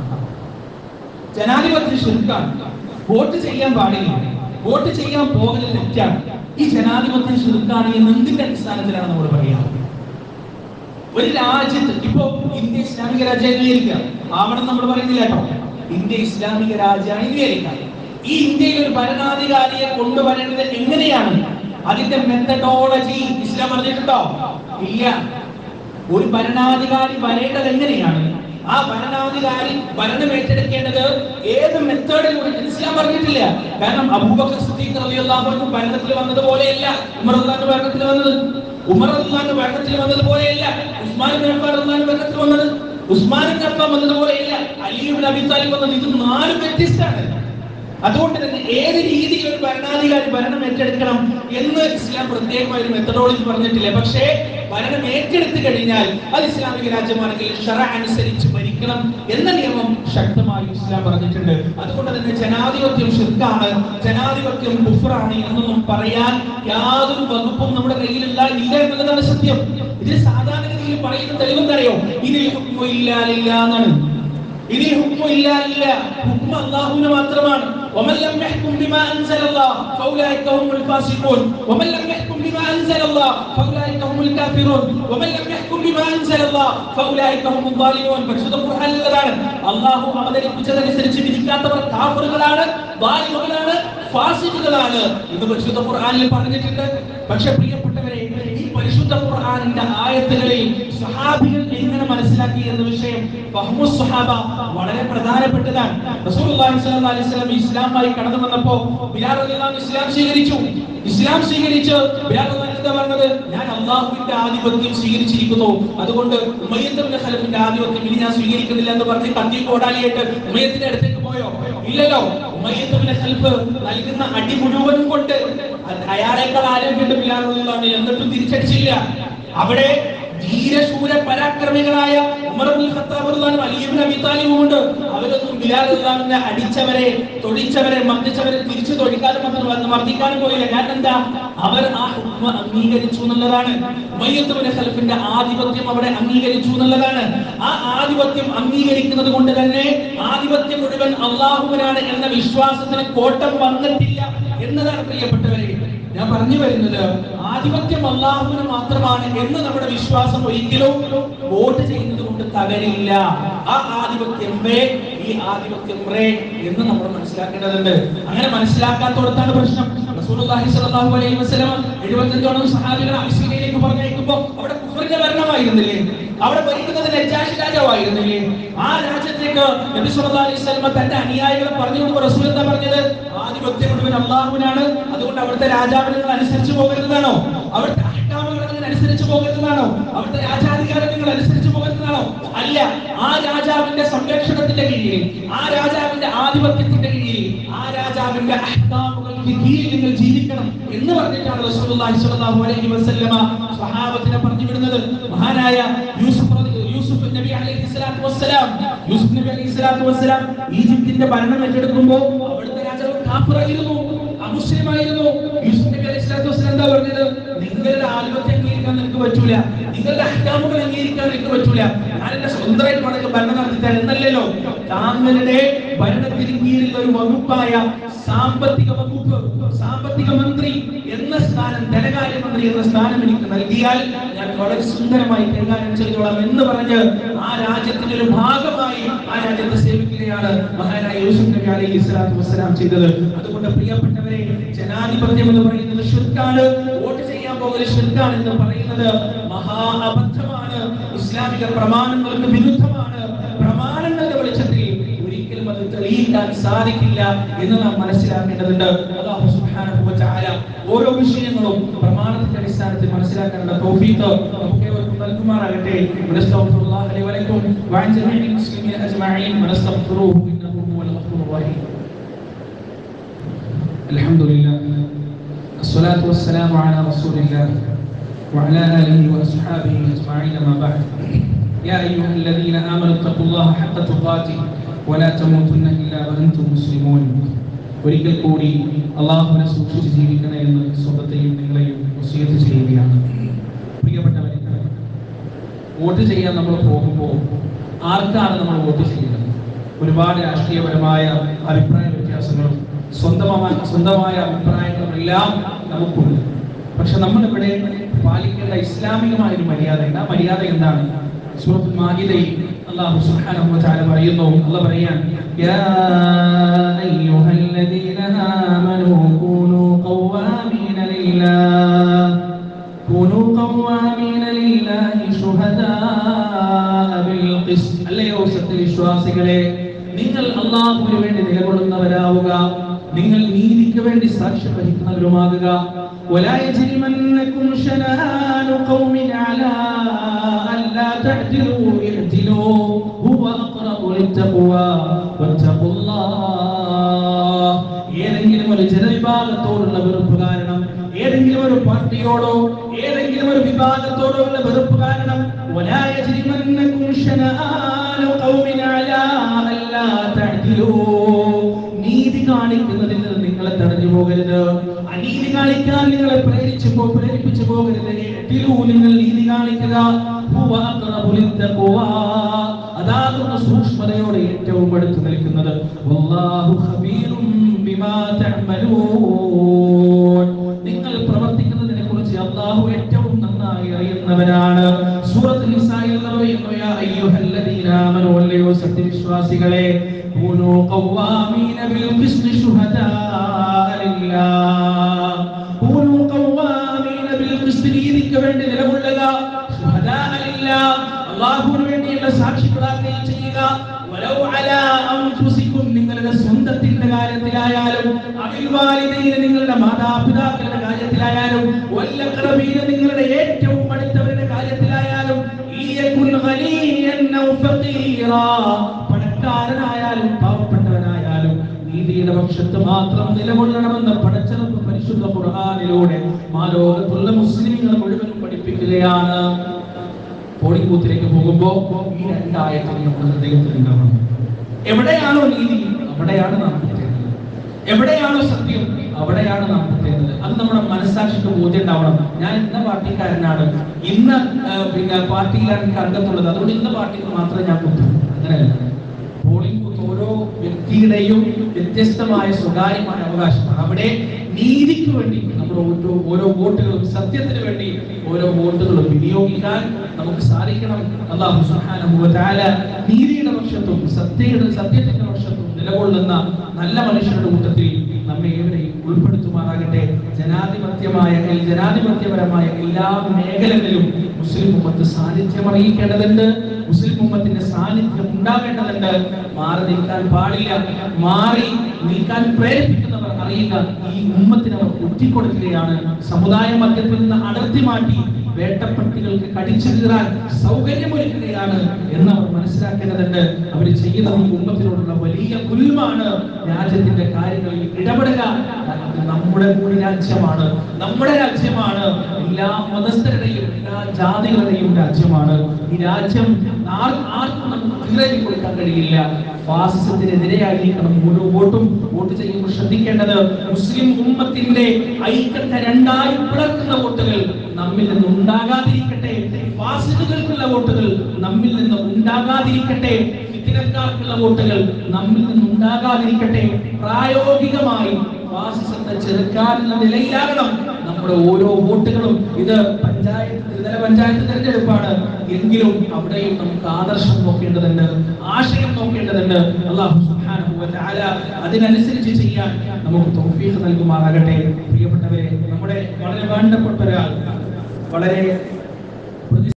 ജനാധിപത്യ ശുദ്ധാണ്. വോട്ട് ചെയ്യാൻ പാടില്ല, വോട്ട് ചെയ്യാൻ പോകല് തെറ്റാണ്. ഈ ജനാധിപത്യ ശുദ്ധാണ് എന്ന് എന്തിന്റെ അടിസ്ഥാനത്തിലാണ് നമ്മൾ പറയുക? ഒരു രാജ്യത്ത് ഇപ്പോ ഇന്ത്യ ഇസ്ലാമിക രാജ്യം ആവണം നമ്മൾ പറയുന്നില്ല കേട്ടോ. ഇന്ത്യ ഇസ്ലാമിക രാജ്യമാണ് വിചാരിക്കാം. ഈ ഇന്ത്യയിൽ ഒരു ഭരണാധികാരിയെ കൊണ്ടുവരേണ്ടത് എങ്ങനെയാണ്? അതിന്റെ മെത്തഡോളജി ഇസ്ലാം പറഞ്ഞിട്ടുണ്ടോ? ഇല്ല. ഒരു ഭരണാധികാരി വരേണ്ടത് എങ്ങനെയാണ്? ആ ഭരണാധികാരി ഭരണം ഏറ്റെടുക്കേണ്ടത് ഏത് മെത്തേഡിലൂടെ ഇസ്ലാം പറഞ്ഞിട്ടില്ല. കാരണം അബൂബക്കർ സിദ്ദീഖ് റളിയല്ലാഹു അൻഹു ഭരണത്തിൽ വന്നതുപോലെയല്ല ഉമർ റളിയല്ലാഹു ഭരണത്തിൽ വന്നത്. ഉമർ റളിയല്ലാഹു ഭരണത്തിൽ വന്നതുപോലെയല്ല ഉസ്മാൻ ഇബ്നു അഫ്ഫാൻ റളിയല്ലാഹു ഭരണത്തിൽ വന്നത്. ഉസ്മാൻ ഇബ്നു അഫ്ഫാൻ വന്നതുപോലെയല്ല അലി ഇബ്നു അബീ താലിബ് വന്നത്. ഇത് നാല് വ്യത്യസ്തമാണ്. അതുകൊണ്ട് തന്നെ ഏത് രീതിയിൽ ഒരു ഭരണാധികാരി ഭരണം ഏറ്റെടുക്കണം എന്ന് ഇസ്ലാം പ്രത്യേകമായ ഒരു മെത്തഡോളജി പറഞ്ഞിട്ടില്ല. പക്ഷേ ഭരണം ഏറ്റെടുത്തു കഴിഞ്ഞാൽ അത് ഇസ്ലാമിക രാജ്യമാണെങ്കിൽ ശറഅ അനുസരിച്ച് ഭരിക്കണം എന്ന നിയമം ശക്തമായി ഇസ്ലാം പറഞ്ഞിട്ടുണ്ട്. അതുകൊണ്ട് തന്നെ ജനാധിപത്യം ശിർക്കാണ്, ജനാധിപത്യം കുഫ്റാണ് എന്നൊന്നും പറയാൻ യാതൊരു വകുപ്പും നമ്മുടെ കയ്യിലില്ല എന്നുള്ളതാണ് സത്യം. ഇതിന് സാധാരണഗതിയിൽ പറയുന്ന തെളിവെന്നറിയോ? ഇതിൽ ഹുക്മു ഇല്ലാ ലില്ലാഹ് എന്നാണ്. ഇതിൽ ഹുക്മു ഇല്ലാ ലില്ലാഹ്, ഹുക്മ അല്ലാഹുവിന് മാത്രമാണ്. ومن لم يحكم بما انزل الله فاولئك هم الفاسقون ومن لم يحكم بما انزل الله فاولئك هم الكافرون ومن لم يحكم بما انزل الله فاولئك هم الظالمون. പരിശുദ്ധ ഖുർആനിലാണ് അല്ലാഹു അവതരിപ്പിച്ചതനുസരിച്ച് വിധിക്കാത്തവർ കാഫിറുകളാണ്, ളാലിമുകളാണ്, ഫാസിഖുകളാണ് എന്ന് പരിശുദ്ധ ഖുർആനിൽ പറഞ്ഞിട്ടുണ്ട്. പക്ഷേ പ്രിയപ്പെട്ടവരെ, ഈ പരിശുദ്ധ ഖുർആനിന്റെ ആയത്തുകളിൽ സ്വഹാബികൾ എങ്ങനെ മനസ്സിലാക്കി എന്ന വിഷയം ഫഹ്മു സ്വഹാബ വളരെ പ്രധാനപ്പെട്ടതാണ്. റസൂലുള്ളാഹി സ്വല്ലല്ലാഹു അലൈഹി വസല്ലം ഇസ്ലാമായി കടന്നു വന്നപ്പോൾ ബിലാൽ റളിയല്ലാഹു അൻഹു ഇസ്ലാം സ്വീകരിച്ചു. ബിലാൽ റളിയല്ലാഹു അൻഹു പറഞ്ഞത്, ഞാൻ അല്ലാഹുവിന്റെ ആധിപത്യം സ്വീകരിച്ചിരിക്കുന്നു, അതുകൊണ്ട് ഉമയ്യത്ത് ഇബ്നു ഖലഫിന്റെ ആധിപത്യം ഇനി ഞാൻ സ്വീകരിക്കുന്നില്ല എന്ന് പറഞ്ഞ് കത്തി കോടാലിയായിട്ട് ഉമയ്യത്തിന്റെ അടുത്തേക്ക് പോയോ? ഇല്ലല്ലോ. ഉമയ്യത്ത് ഇബ്നു ഖലഫ് നൽകുന്ന അടി മുഴുവൻ കൊണ്ട് അയാളേക്കാൾ ആരോഗ്യമുണ്ട് ബിലാൽ റളിയല്ലാഹു അൻഹു, എന്നിട്ടും തിരിച്ചടിച്ചില്ല. അവിടെ ധീരശൂര പരാക്രമികളായ ഉമർ ഇബ്നുൽ ഖത്താബ് റളിയല്ലാഹു അലി ഇബ്നു അബീ താലിബും ഉണ്ട്. അവരൊന്നും ബിലാൽ റളിയല്ലാഹു അൻഹു അടിച്ചവരെ, തൊഴിച്ചവരെ, മർദ്ദിച്ചവരെ തിരിച്ചു തൊഴിക്കാനും മർദ്ദിക്കാനും പോയില്ല. കാരണം എന്താ? അവർ ആ ഹുക്മ അംഗീകരിച്ചു എന്നുള്ളതാണ്. ഉമയ്യത്ത് ഇബ്നു ഖൽഫിന്റെ ആധിപത്യം അവിടെ അംഗീകരിച്ചു എന്നുള്ളതാണ്. ആ ആധിപത്യം അംഗീകരിക്കുന്നത് കൊണ്ട് തന്നെ ആധിപത്യം മുഴുവൻ അള്ളാഹുവിനാണ് എന്ന വിശ്വാസത്തിന് കോട്ടം വന്നിട്ടില്ല എന്നതാണ് പ്രിയപ്പെട്ടവരെ. ഞാൻ പറഞ്ഞു വരുന്നത്, ആധിപത്യം അള്ളാഹുവിന് മാത്രമാണ് എന്ന് നമ്മുടെ വിശ്വാസം ഒരിക്കലും വോട്ട് ചെയ്യുന്നത് കൊണ്ട് തകരില്ല. ആ ആധിപത്യം ഈ ആധിപത്യം എന്ന് നമ്മൾ മനസ്സിലാക്കേണ്ടതുണ്ട്. അങ്ങനെ മനസ്സിലാക്കാത്തോടത്താണ് പ്രശ്നം. റസൂലുള്ളാഹി സ്വല്ലല്ലാഹു അലൈഹി വസല്ലം 75ഓളം സഹാബികളെ അബിസീനിയയിലേക്ക് പറഞ്ഞയക്കുമ്പോൾ അവിടെ കുഫറിന്റെ ഭരണമായിരുന്നില്ലേ? അവിടെ ഭരിക്കുന്നത് നജാഷി രാജാവായിരുന്നില്ലേ? ആ രാജ്യത്തേക്ക് നബി സല്ലല്ലാഹു അലൈഹി വസല്ലം തന്റെ അനുയായികളെ പറഞ്ഞുകൊണ്ട് റസൂൽ എന്താ പറഞ്ഞത്? ആധിപത്യം മുഴുവൻ അല്ലാഹുവിനാണ്, അതുകൊണ്ട് അവിടുത്തെ രാജാവിനെ നിങ്ങൾ അനുസരിച്ച് പോകരുതെന്നാണോ? അവിടുത്തെ അഹ്കാമുകൾ നിങ്ങൾ അനുസരിച്ച് പോകരുതെന്നാണോ? അവിടുത്തെ രാജാധികാരം നിങ്ങൾ അനുസരിച്ച് പോകരുതെന്നാണോ? അല്ല, ആ രാജാവിന്റെ സംരക്ഷണത്തിന്റെ കീഴിൽ, ആ രാജാവിന്റെ ആധിപത്യത്തിന്റെ കീഴിൽ, ആ രാജാവിന്റെ അഹ്കാമുകൾക്ക് കീഴിൽ നിങ്ങൾ ജീവിക്കണം എന്ന് പറഞ്ഞിട്ടാണ് റസൂലുള്ളാഹി സ്വല്ലല്ലാഹു അലൈഹി വസല്ലം സ്വഹാബത്തിനെ പറഞ്ഞു വിടുന്നത്. മഹാനായ യൂസുഫ് നബി അലൈഹിസ്സലാത്തു വസ്സലാം ഈജിപ്തിന്റെ ഭരണം ഏറ്റെടുക്കുമ്പോൾ അവിടുത്തെ രാജാവ് കാഫിറായിരുന്നു, അമുസ്ലിമായിരുന്നു. യൂസുഫ് നബി അലൈഹിസ്സലാത്തു വസ്സലാം എന്താ പറഞ്ഞത്? നിങ്ങളുടെ ആധിപത്യം അംഗീകരിക്കാൻ നിങ്ങൾക്ക് പറ്റൂല, നിങ്ങളുടെ അഹ്കാമുകൾ അംഗീകരിക്കാൻ നിങ്ങൾക്ക് പറ്റൂല, ഞാൻ എന്റെ സ്വന്തമായിട്ട് വേണമെങ്കിൽ ഭരണം നടത്തിത്താൻ എന്നല്ലല്ലോ. താങ്കളുടെ ഭരണത്തിന് കീഴിൽ ഒരു വകുപ്പായ സാമ്പത്തിക വകുപ്പ്, സാമ്പത്തിക മന്ത്രി എന്ന സ്ഥാനം, ധനകാര്യമന്ത്രി എന്ന സ്ഥാനം എനിക്ക് നൽകിയാൽ ഞാൻ വളരെ സുന്ദരമായി കൈകാര്യം ചെയ്തോളാം എന്ന് പറഞ്ഞ് ആ രാജ്യത്തിന്റെ ഒരു ഭാഗമായി ആ രാജ്യത്തെ സേവിക്കുകയാണ് മഹാനായ യൂസുഫ് നബി അലൈഹിസ്സലാത്തു വസ്സലാം ചെയ്തത്. അതുകൊണ്ട് പ്രിയപ്പെട്ടവരെ, ജനാധിപത്യം എന്ന് പറയുന്നത് ശിർക്കാണ്, വോട്ട് ചെയ്യാൻ പോകൽ ശിർക്കാണ് എന്ന് പറയുന്നത് മഹാ അബദ്ധമാണ്, ഇസ്ലാമിക പ്രമാണങ്ങൾക്ക് വിരുദ്ധമാണ്. പ്രമാണങ്ങളുടെ വെളിച്ചത്തിൽ ഒരിക്കലും അത് തെളിയിക്കാൻ സാധിക്കില്ല എന്ന് നാം മനസ്സിലാക്കേണ്ടതുണ്ട്. അല്ലാഹു സുബ്ഹാനഹു വ തആല ഓരോ വിഷയങ്ങളും പ്രമാണത്തിന്റെ അടിസ്ഥാനത്തിൽ മനസ്സിലാക്കാനുള്ള തൗഫീഖ് നമുക്കേവർക്കും നൽകുമാറാകട്ടെ. വനസ്തഗ്ഫിറുല്ലാഹ ലി വലക്കും വഅൻ ജമീഇൽ മുസ്ലിമീന അജ്മഈൻ വനസ്തഗ്ഫിറുഹു ഇന്നഹു ഹുവൽ ഗഫൂറുർ റഹീം. അൽഹംദുലില്ലാഹ് الصلاة والسلام على رسول الله وعلى آله وأصحابه أجمعين ما بعد يا أيها الذين آمنوا اتقوا الله حق تقاته ولا تموتن إلا وأنتم مسلمون. ഒരിക്കൽ കൂടി അള്ളാഹുവിനെ സൂക്ഷിച്ച് ജീവിക്കണം എന്ന് സ്വന്തത്തെയും നിങ്ങളെയും വസിയത്ത് ചെയ്യുകയാണ്. പ്രിയപ്പെട്ടവരെ, വോട്ട് ചെയ്യാൻ നമ്മൾ പോകുമ്പോൾ ആർക്കാണ് നമ്മൾ വോട്ട് ചെയ്യുന്നത്? ഒരുപാട് രാഷ്ട്രീയപരമായ അഭിപ്രായ വ്യത്യാസങ്ങളും സ്വന്തമായ അഭിപ്രായങ്ങളെല്ലാം നമുക്കുണ്ട്. പക്ഷെ നമ്മളിവിടെ പാലിക്കേണ്ട ഇസ്ലാമികമായ ഒരു മര്യാദയുണ്ട്. ആ മര്യാദ എന്താണ്? സൂറത്തുൽ മാഇദയിൽ അല്ലാഹു സുബ്ഹാനഹു വ തആല പറയുന്നു, അല്ലാഹു പറയാൻ, യാ അയ്യുഹല്ലദീന ആമനൂ കൂനൂ ഖവ്വാമീന ലില്ലാഹി ശുഹദാഅ ബിൽ ഖിസ്ത്. അല്ലയോ സത്യവിശ്വാസികളെ, നിങ്ങൾ അല്ലാഹുവിന് വേണ്ടി നിലകൊള്ളുന്നവരാവുക, നിങ്ങൾ നീതിക്ക് വേണ്ടി സാക്ഷ്യം വഹിക്കുന്നവരുമാകുക. വലാ യജ്രിമന്നകും ശനാനു ഖൗമിൻ അലാ അല്ലാ തഅദിലു ഇഅ്ദിലു ഹുവ അഖറബു ലിത്തഖ്വാ വത്തഖുല്ലാഹ്. ഏതെങ്കിലും ഒരു ജനവിഭാഗത്തോടുള്ള വെറുപ്പ് കാരണം, ഏതെങ്കിലും ഒരു പാർട്ടിയോടോ ഏതെങ്കിലും ഒരു വിഭാഗത്തോടോ ഉള്ള വെറുപ്പ് കാരണം, വലാ യജ്രിമന്നകും ശനാനു ഖൗമിൻ അലാ അല്ലാ തഅദിലു, നീതി കാണിക്കുന്നതിൽ നിന്ന് നിങ്ങളെ തടഞ്ഞു പോകരുത്, അനീതി കാണിക്കാൻ നിങ്ങളെ പ്രേരിപ്പിച്ചു പോകരുത്. നിങ്ങൾ നീതി കാണിക്കുക. അതാകുന്ന സൂക്ഷ്മതയോടെ ഏറ്റവും അടുത്ത് നിൽക്കുന്നത്. വല്ലാഹു ഖബീറും ബിമാ തഅമലൂൻ. നിങ്ങൾ പ്രവർത്തിക്കുന്നതിനെ കുറിച്ച് അല്ലാഹു ഏറ്റവും നന്നായി അറിയുന്നവനാണ്. സൂറത്തുൽ നിസായിൽ പറയുന്നു, യാ അയ്യുഹല്ലദീന ആമനൂ, അല്ലയോ സത്യവിശ്വാസികളെ, കൂനൂ ഖവ്വാമീന ബിൽ ഖിസ്തി ശുഹദാഅ ലില്ലാഹ്. കൂനൂ ഖവ്വാമീന ബിൽ ഖിസ്തി, നീതിക്ക് വേണ്ടി നിലകൊള്ളുക. ശുഹദാഅ ലില്ലാഹ്, അല്ലാഹുവിന് വേണ്ടിയുള്ള സാക്ഷികളാക്കുകയും ചെയ്യുക. വലൗ അലാ അൻഫുസികും, നിങ്ങളുടെ സ്വന്തത്തിന്റെ കാര്യത്തിലായാലും, അബിൽ വാലിദൈന, നിങ്ങളുടെ മാതാപിതാക്കളുടെ കാര്യത്തിലായാലും, വല്ലഖറബീന, നിങ്ങളുടെ ഏറ്റവും അടുത്തവരുടെ കാര്യത്തിലായാലും, ഇയകുൻ ഖലീയൻ ഔ ഫഖീറാ, പണക്കാരനായാലും പാവപ്പെട്ടവനായാലും നീതിയുടെ പക്ഷത്ത് മാത്രം നിലകൊള്ളണമെന്ന് പടച്ചറപ്പ് പരിശുദ്ധ ഖുർആനിലൂടെ മാലോകത്തുള്ള മുസ്ലിംകൾ മുഴുവൻ പഠിപ്പിക്കുകയാണ്. പോളിംഗ് ബൂത്തിലേക്ക് പോകുമ്പോൾ ഈ രണ്ടായത്തിൽ നമ്മുടെ ഹൃദയത്തിൽ ഉണ്ടാവണം. എവിടെയാണോ നീതി അവിടെയാണ് നാം തെറ്റേണ്ടത്, എവിടെയാണോ സത്യം അവിടെയാണ് നാം തെറ്റേണ്ടത്. അത് നമ്മുടെ മനസ്സാക്ഷിക്ക് ബോധ്യം ഉണ്ടാവണം. ഞാൻ ഇന്ന പാർട്ടിക്കാരനാണ്, ഇന്ന പാർട്ടിയിലാണ് എനിക്ക് അംഗത്തുള്ളത്, അതുകൊണ്ട് ഇന്ന പാർട്ടിക്ക് മാത്രമേ ഞാൻ കുത്തും. അങ്ങനെയല്ല. പോളിംഗ് ബൂത്ത് ഓരോ വ്യക്തിയുടെയും വ്യത്യസ്തമായ സ്വകാര്യമായ അവകാശമാണ്. അവിടെ നീതിക്ക് വേണ്ടി നമ്മുടെ ഓരോ വോട്ടുകളും, സത്യത്തിന് വേണ്ടി ഓരോ വോട്ടുകളും വിനിയോഗിക്കാൻ നമുക്ക് സാധിക്കണം. അല്ലാഹു സുബ്ഹാനഹു വ തആല നീതിയുടെ പക്ഷത്തും സത്യത്തിന്റെ പക്ഷത്തും നിലകൊള്ളുന്ന നല്ല മനുഷ്യരുടെ കൂട്ടത്തിൽ നമ്മെ ഏവരെയും ഉൾപ്പെടുത്തുമാറാകട്ടെ. ജനാധിപത്യപരമായ എല്ലാ മേഖലകളിലും മുസ്ലിം ഉമ്മത്ത് സാന്നിധ്യം അറിയിക്കേണ്ടതുണ്ട്. മുസ്ലിം ഉമ്മത്തിന്റെ സാന്നിധ്യം ഉണ്ടാകേണ്ടതുണ്ട്. മാറി നിൽക്കാൻ പാടില്ല. മാറി നിൽക്കാൻ പ്രേരിപ്പിക്കുന്നവർ അറിയുക, ഈ ഉമ്മത്തിന് അവർ ഒറ്റിക്കൊടുക്കുകയാണ്. സമുദായ മധ്യത്തിൽ നിന്ന് അടർത്തി മാറ്റി വേട്ടപ്പട്ടികൾക്ക് കടിച്ചു കീറാൻ സൗകര്യമൊരുക്കുകയാണ് എന്നവർ മനസ്സിലാക്കേണ്ടതുണ്ട്. അവർ ചെയ്യുന്നത് ഈ ഉമ്മത്തിനോടുള്ള വലിയ ഗുൽമാണ്. രാജ്യത്തിന്റെ കാര്യങ്ങളിൽ ഇടപെടുക. നമ്മുടെ കൂടി രാജ്യമാണ്, നമ്മുടെ രാജ്യമാണ്, എല്ലാ മതസ്ഥരുടെയും എല്ലാ ജാതികളുടെയും രാജ്യമാണ്. ഈ രാജ്യം ആർക്കും നമുക്ക് കീഴടക്കി കൊടുക്കാൻ കഴിയില്ല. ഫാസിസത്തിനെതിരെയായിരിക്കണം ഓരോ വോട്ട് ചെയ്യുമ്പോൾ ശ്രദ്ധിക്കേണ്ടത്. മുസ്ലിം ഉമ്മത്തിന്റെ ഐക്യത്തെ രണ്ടായി പിളർക്കുന്ന വോട്ടുകൾ നമ്മിൽ നിന്ന് ഉണ്ടാകാതിരിക്കട്ടെ. ഫാസിസ്റ്റുകൾക്കുള്ള വോട്ടുകൾ നമ്മിൽ നിന്ന് ഉണ്ടാകാതിരിക്കട്ടെ. ഫിത്നക്കാർക്കുള്ള വോട്ടുകൾ നമ്മിൽ നിന്ന് ഉണ്ടാകാതിരിക്കട്ടെ. പ്രായോഗികമായി ഫാസിസത്തെ ചെറുക്കാനുള്ള നിലയിലാകണം നമ്മുടെ ഓരോ വോട്ടുകളും. ഇത് ത്രിതല പഞ്ചായത്ത് തെരഞ്ഞെടുപ്പാണ് എങ്കിലും അവിടെയും നമുക്ക് ആദർശം നോക്കേണ്ടതുണ്ട്, ആശയം നോക്കേണ്ടതുണ്ട്. അല്ലാഹു സുബ്ഹാനഹു വ തആല അതിനനുസരിച്ച് ചെയ്യാൻ നമുക്ക് തൗഫീഖ് നൽകുമാറാകട്ടെ. പ്രിയപ്പെട്ടവരെ, നമ്മുടെ വളരെ വേണ്ടപ്പെട്ട ഒരാൾ, വളരെ